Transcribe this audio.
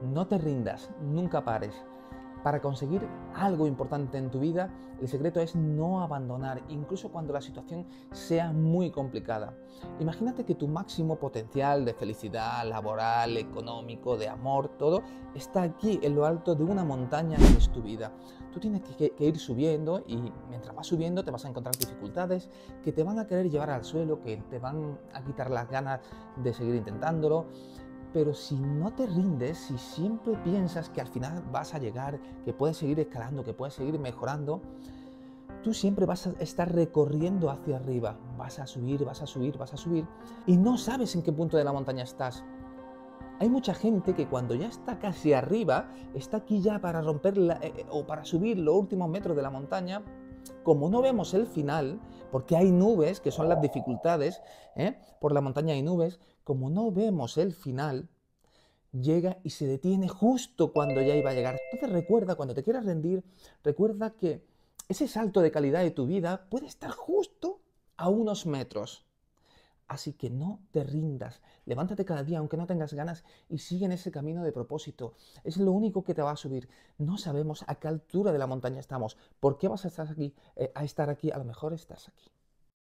No te rindas, nunca pares. Para conseguir algo importante en tu vida, el secreto es no abandonar, incluso cuando la situación sea muy complicada. Imagínate que tu máximo potencial de felicidad laboral, económico, de amor, todo, está aquí en lo alto de una montaña que es tu vida. Tú tienes que ir subiendo y mientras vas subiendo te vas a encontrar dificultades que te van a querer llevar al suelo, que te van a quitar las ganas de seguir intentándolo. Pero si no te rindes, si siempre piensas que al final vas a llegar, que puedes seguir escalando, que puedes seguir mejorando, tú siempre vas a estar recorriendo hacia arriba. Vas a subir, vas a subir, vas a subir y no sabes en qué punto de la montaña estás. Hay mucha gente que cuando ya está casi arriba, está aquí ya para romper o para subir los últimos metros de la montaña. Como no vemos el final, porque hay nubes, que son las dificultades, por la montaña hay nubes, como no vemos el final, llega y se detiene justo cuando ya iba a llegar. Entonces recuerda, cuando te quieras rendir, recuerda que ese salto de calidad de tu vida puede estar justo a unos metros. Así que no te rindas, levántate cada día aunque no tengas ganas y sigue en ese camino de propósito. Es lo único que te va a subir. No sabemos a qué altura de la montaña estamos. ¿Por qué vas a estar aquí? A lo mejor estás aquí